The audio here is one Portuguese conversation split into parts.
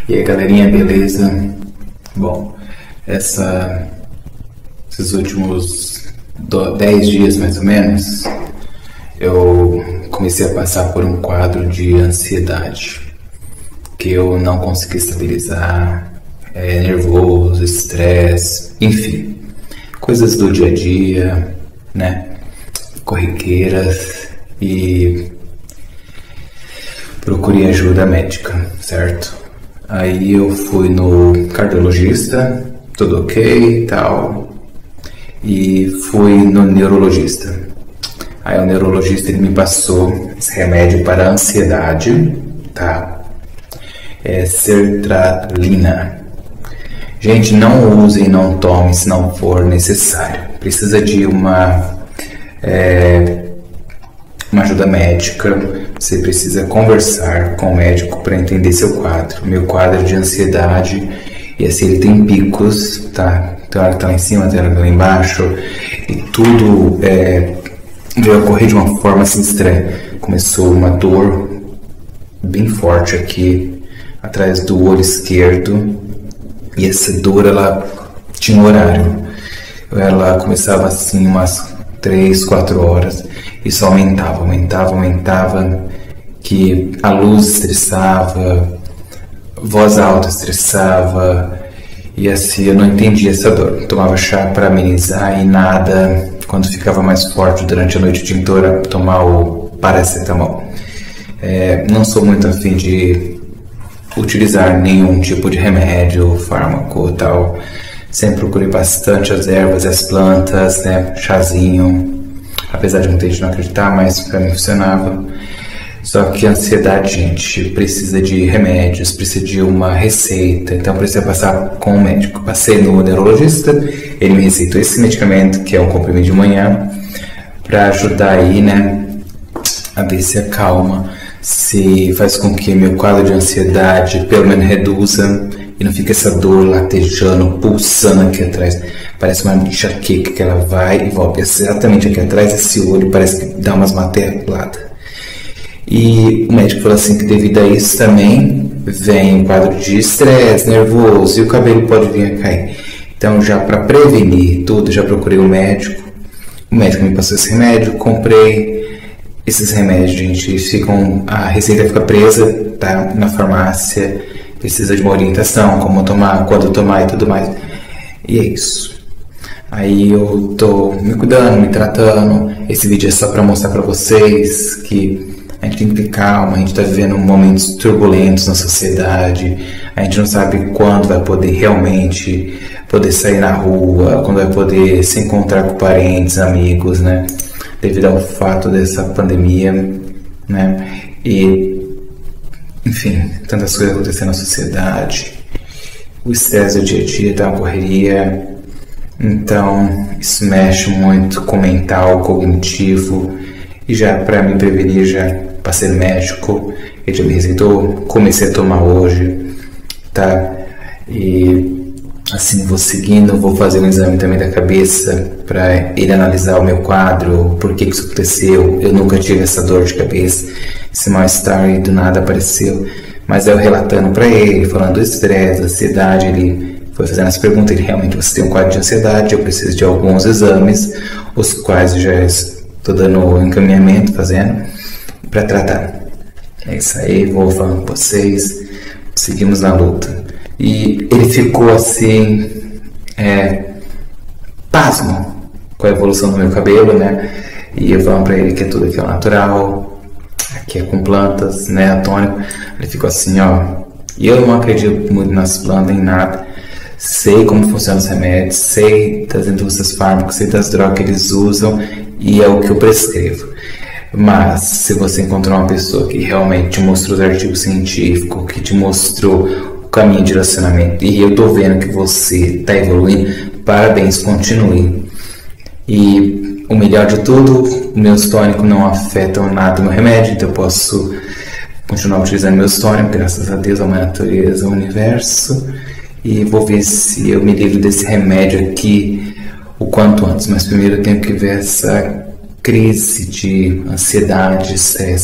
E aí, galerinha, beleza? Bom, esses últimos 10 dias mais ou menos, eu comecei a passar por um quadro de ansiedade que eu não consegui estabilizar, nervoso, estresse, enfim, coisas do dia a dia, né? Corriqueiras, e procurei ajuda médica, certo? Aí eu fui no cardiologista, tudo ok e tal, e fui no neurologista. Aí o neurologista ele me passou esse remédio para ansiedade, tá? É sertralina. Gente, não use e não tome se não for necessário. Precisa de uma ajuda médica. Você precisa conversar com o médico para entender seu quadro. Meu quadro é de ansiedade, e assim ele tem picos, tá? Tem hora que tá lá em cima, tem hora que tá lá embaixo, e tudo veio ocorrer de uma forma assim estranha. Começou uma dor bem forte aqui atrás do olho esquerdo, e essa dor ela tinha um horário. Ela começava assim umas 3, 4 horas, e só aumentava, que a luz estressava, voz alta estressava, e assim eu não entendia essa dor. Tomava chá para amenizar e nada. Quando ficava mais forte durante a noite, tinha que tomar o paracetamol. Não sou muito afim de utilizar nenhum tipo de remédio, fármaco e tal. Sempre procurei bastante as ervas e as plantas, né? Chazinho. Apesar de muita gente não acreditar, mas para mim funcionava. Só que a ansiedade, gente, precisa de remédios, precisa de uma receita, então precisa passar com o médico. Passei no neurologista, ele me receitou esse medicamento, que é um comprimido de manhã, para ajudar aí, né, a ver se acalma, se faz com que meu quadro de ansiedade pelo menos reduza, e não fica essa dor latejando, pulsando aqui atrás. Parece uma enxaqueca que ela vai e volta. Exatamente aqui atrás, esse olho parece que dá umas marteladas. E o médico falou assim que devido a isso também vem um quadro de estresse, nervoso, e o cabelo pode vir a cair. Então, já para prevenir tudo, já procurei o médico me passou esse remédio, comprei esses remédios, gente, a receita fica presa, tá, na farmácia, precisa de uma orientação, como tomar, quando tomar e tudo mais. E é isso. Aí eu tô me cuidando, me tratando. Esse vídeo é só para mostrar para vocês que a gente tem que ter calma, a gente está vivendo momentos turbulentos na sociedade, a gente não sabe quando vai poder realmente sair na rua, quando vai poder se encontrar com parentes, amigos, né? Devido ao fato dessa pandemia, né? E, enfim, tantas coisas acontecendo na sociedade, o estresse do dia a dia, tá uma correria, então isso mexe muito com o mental, cognitivo, e já para me prevenir, já passei no médico, ele já me receitou, comecei a tomar hoje, tá? E assim vou seguindo, vou fazer um exame também da cabeça para ele analisar o meu quadro, por que isso aconteceu. Eu nunca tive essa dor de cabeça, esse mal-estar e do nada apareceu, mas eu relatando para ele, falando do estresse, da ansiedade, ele foi fazendo as perguntas, ele realmente, você tem um quadro de ansiedade, eu preciso de alguns exames, os quais eu já estou dando o encaminhamento, fazendo, para tratar. É isso aí, vou falando com vocês, seguimos na luta. E ele ficou assim, pasmo com a evolução do meu cabelo, né? E eu falando pra ele que tudo aqui é natural, aqui é com plantas, né? Tônico. Ele ficou assim, ó. E eu não acredito muito nas plantas, em nada. Sei como funcionam os remédios, sei das indústrias fármacas, sei das drogas que eles usam, e é o que eu prescrevo. Mas se você encontrar uma pessoa que realmente te mostrou os artigos científicos, que te mostrou o caminho de relacionamento, e eu tô vendo que você está evoluindo, parabéns, continue. E o melhor de tudo, meus tônicos não afetam nada no remédio, então eu posso continuar utilizando meus tônicos, graças a Deus, a minha natureza, ao universo, e vou ver se eu me livro desse remédio aqui o quanto antes. Mas primeiro eu tenho que ver essa crise de ansiedade, estresse,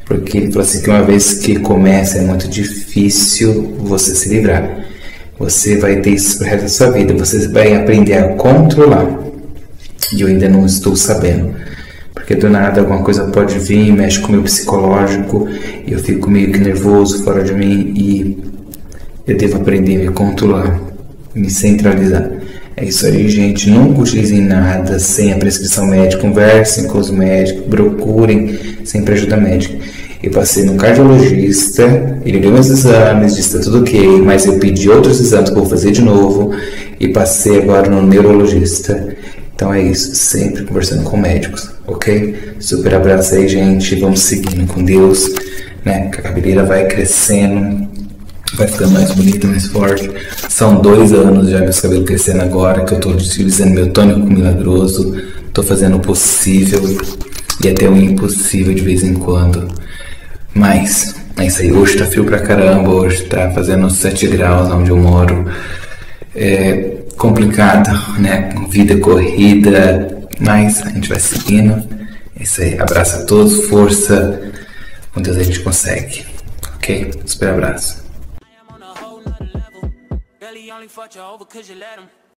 Porque ele falou assim que uma vez que começa é muito difícil você se livrar. Você vai ter isso pro resto da sua vida, você vai aprender a controlar. E eu ainda não estou sabendo. Porque do nada alguma coisa pode vir, mexe com o meu psicológico, e eu fico meio que nervoso, fora de mim, e eu devo aprender a me controlar, me centralizar. É isso aí, gente. Nunca utilizem nada sem a prescrição médica. Conversem com os médicos, procurem sempre ajuda médica. Eu passei no cardiologista, ele deu meus exames, disse que tá tudo ok, mas eu pedi outros exames que eu vou fazer de novo, e passei agora no neurologista. Então é isso, sempre conversando com médicos, ok? Super abraço aí, gente. Vamos seguindo com Deus, né? Que a cabeleira vai crescendo, vai ficando mais bonita, mais forte. São 2 anos já meus cabelos crescendo agora, que eu tô utilizando meu tônico milagroso. Tô fazendo o possível e até o impossível de vez em quando. Mas é isso aí, hoje tá frio pra caramba, hoje tá fazendo 7 graus onde eu moro. É complicado, né? Vida corrida, mas a gente vai seguindo. É isso aí, abraço a todos, força, com Deus a gente consegue, ok? Super abraço.